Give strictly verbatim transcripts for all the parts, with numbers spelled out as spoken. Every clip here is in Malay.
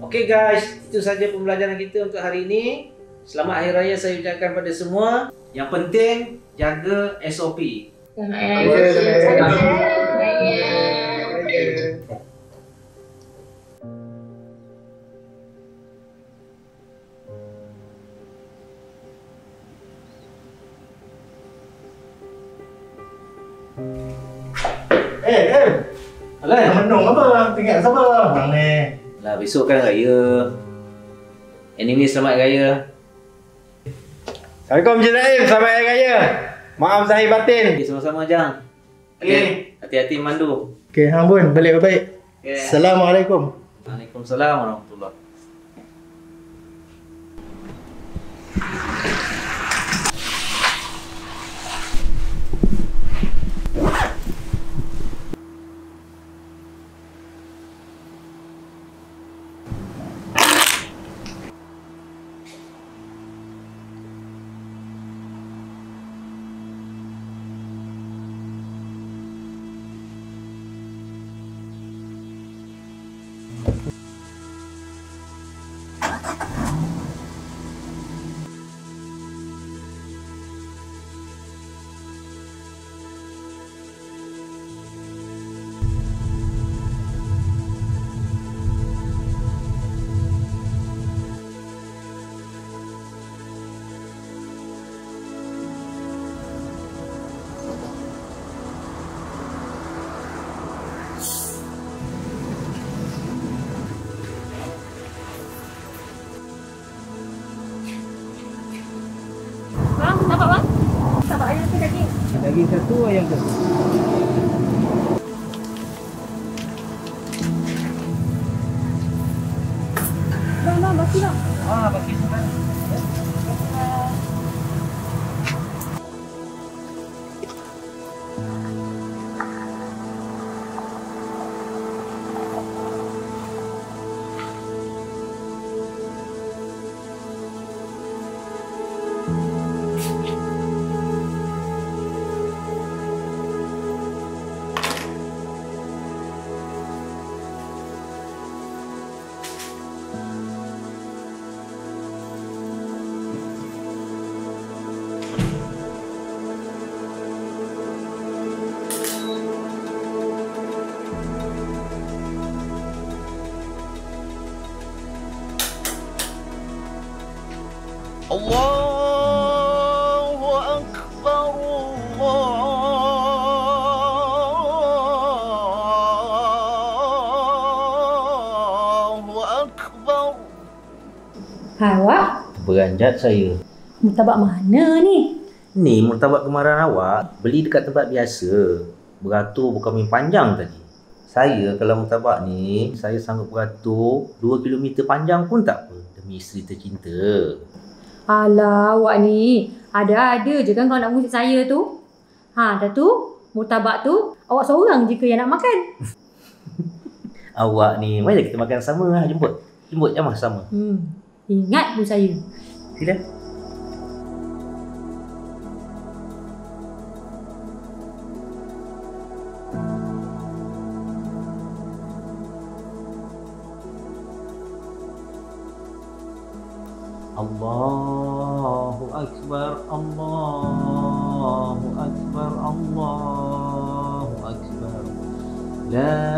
Okey guys, itu saja pembelajaran kita untuk hari ini. Selamat Hari Raya saya ucapkan pada semua. Yang penting, jaga S O P. Eh, eh. Alah, menung apa? Tinggal siapa? Bang ni. lah besok kan raya. Anyway, selamat raya. Assalamualaikum Encik Zaim, selamat Hari Raya. Maaf zahir batin. Okay, sama-sama Jang. Okey. Hati-hati mandu. Okey, hang pun balik baik. Okay. Assalamualaikum. Waalaikumsalam warahmatullahi. Daging satu, ayam satu. Bang, bang, baki bang. Ah, bagi sebentar. Allahu Akbar, Allahu Akbar. Hai, awak. Beranjat saya. Murtabak mana ni? Ni murtabak kemarahan awak beli dekat tempat biasa. Beratur bukan main panjang tadi. Saya kalau murtabak ni, saya sanggup beratur dua kilometer panjang pun tak apa. Demi isteri tercinta. Alah, awak ni ada-ada je kan kau nak mengusik saya tu. Ha, dah tu, murtabak tu, awak seorang je ke yang nak makan? Awak ni, mari kita makan sama lah. Jemput. Jemput jamah sama. Hmm, ingat pun saya. Sila. Allahu Akbar, Allahu Akbar, Allahu Akbar. La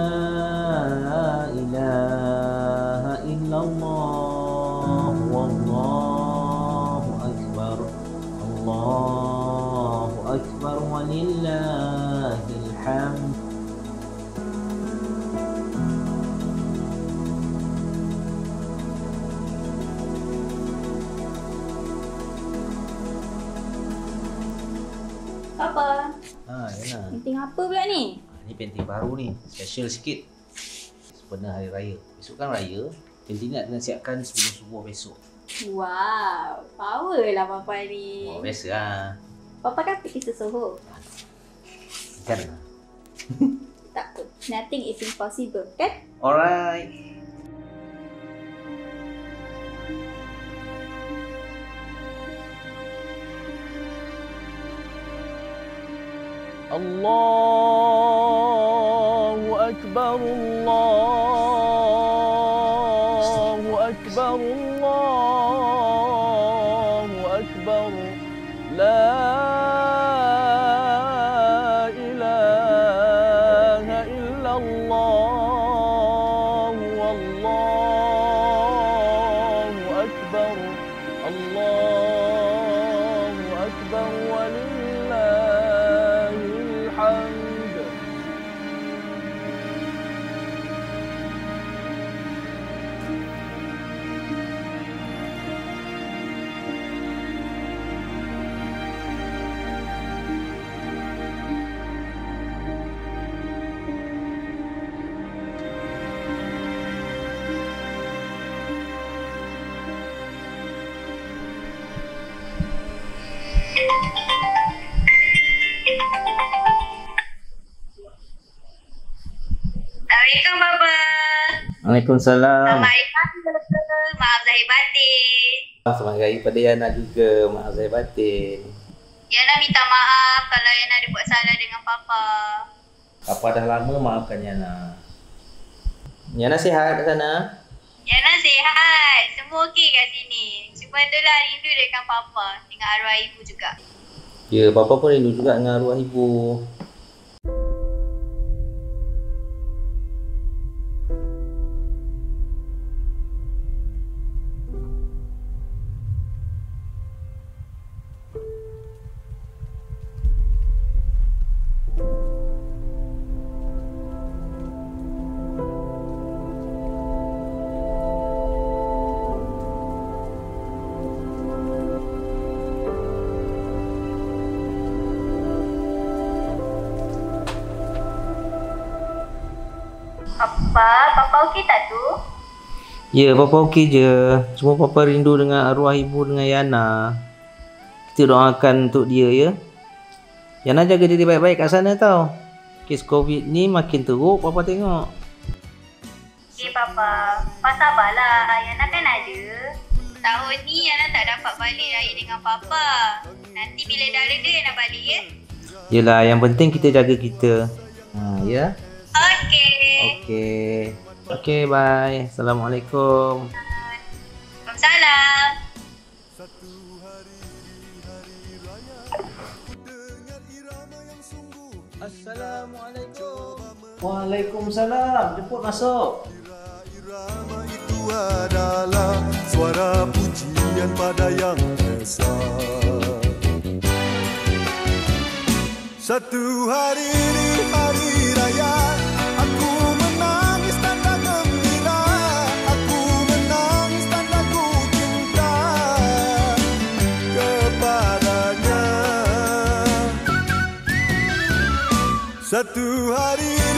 ilaha illallah, wallahu akbar. Allahu Akbar walillahil hamd. Apa? Ha, yalah. Penting apa pula ni? Ni penting baru ni, special sikit. Sebenar hari raya. Besok kan raya, penting nak kena siapkan sebelum subuh besok. Wow, power lah Papa ni. Oh, biasa lah. Papa kan pergi sesoho. Kan? Tak apa, nothing is impossible, kan? Alright. Allahu Akbar, Allah. لا إله إلا الله والله أكبر الله أكبر ولله الحمد. Assalamualaikum Baba. Waalaikumsalam. Selamat Hari Raya. Maaf Zahir batin. Selamat Hari Raya pada Yana juga. Maaf saya batin. Yana minta maaf kalau Yana ada buat salah dengan Papa. Papa dah lama maafkan Yana. Yana sihat kat sana? Yana sihat. Semua okey kat sini. Cuma itulah rindu dengan Papa. Dengan arwah ibu juga. Ya, Papa pun rindu juga dengan arwah ibu. Papa, Papa okey tak tu? Ya, Papa okey je. Cuma Papa rindu dengan arwah ibu dengan Yana. Kita doakan untuk dia ya. Yana jaga diri baik-baik kat sana tau. Kes COVID ni makin teruk Papa tengok. Okey Papa. Papa sabarlah. Yana kan ada. Tahun ni Yana tak dapat balik raya dengan Papa. Nanti bila dah reda Yana balik ya. Yelah, yang penting kita jaga kita. Ha, ya. Okey. Okey. Okey, bye. Assalamualaikum. Waalaikumsalam. Assalamualaikum. Waalaikumsalam. Jemput masuk. Irama itu adalah suara pujian pada yang esa. Satu hari di hari raya, aku menangis tanda gembira, aku menangis tanda ku cinta kepadanya. Satu hari